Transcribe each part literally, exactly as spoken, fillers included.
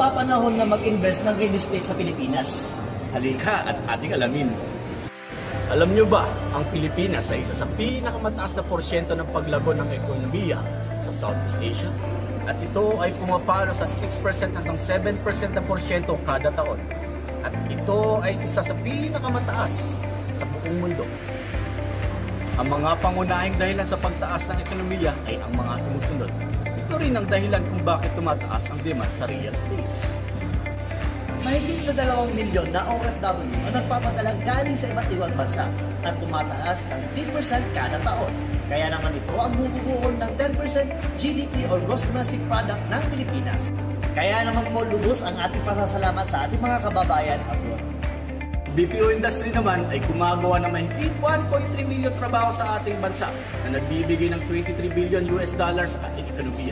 napapanahon na mag-invest ng real estate sa Pilipinas? Halika at ating alamin. Alam nyo ba, ang Pilipinas ay isa sa pinakamataas na porsyento ng paglago ng ekonomiya sa Southeast Asia. At ito ay pumapalo sa six percent hanggang seven percent na porsyento kada taon. At ito ay isa sa pinakamataas sa buong mundo. Ang mga pangunahing dahilan sa pagtaas ng ekonomiya ay ang mga sumusunod. Ito rin ang dahilan kung bakit tumataas ang demand sa real estate. Mahigit sa dalawang milyon na O F W ang nagpapadala galing sa iba't ibang bansa at tumataas ng three percent kada taon. Kaya naman ito ang bumubuo ng ten percent G D P or Gross Domestic Product ng Pilipinas. Kaya naman po lubos ang ating pasasalamat sa ating mga kababayan abroad. B P O industry naman ay gumagawa ng mahigit one point three million trabaho sa ating bansa na nagbibigay ng twenty-three billion U S dollars sa ating ekonomiya.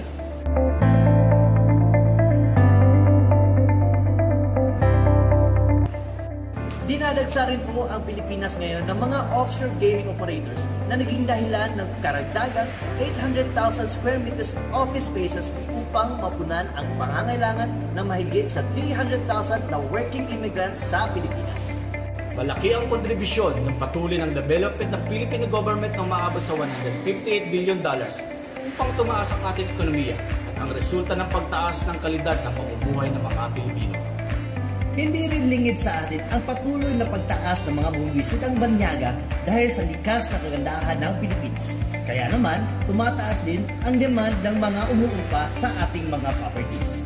Dinadagsa rin po ang Pilipinas ngayon ng mga offshore gaming operators na naging dahilan ng karagdagang eight hundred thousand square meters office spaces upang mapunan ang pangangailangan ng mahigit sa three hundred thousand na working immigrants sa Pilipinas. Malaki ang kontribusyon ng patuloy ng development ng Philippine government na umaabot sa one hundred fifty-eight billion dollars upang tumaas ang ating ekonomiya at ang resulta ng pagtaas ng kalidad ng pamumuhay ng mga Pilipino. Hindi rin lingid sa atin ang patuloy na pagtaas ng mga bumisitang banyaga dahil sa likas na kagandahan ng Pilipinas. Kaya naman, tumataas din ang demand ng mga umuupa sa ating mga properties.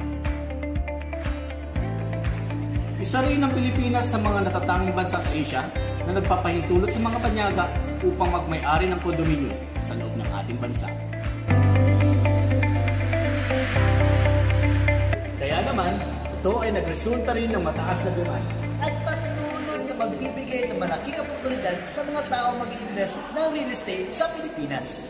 Isa rin ang Pilipinas sa mga natatanging bansa sa Asia na nagpapahintulot sa mga banyaga upang magmay-ari ng kondominyo sa loob ng ating bansa. Kaya naman, ito ay nagresulta rin ng mataas na demand at patuloy na magbibigay ng malaking oportunidad sa mga tao mag-i-invest ng real estate sa Pilipinas.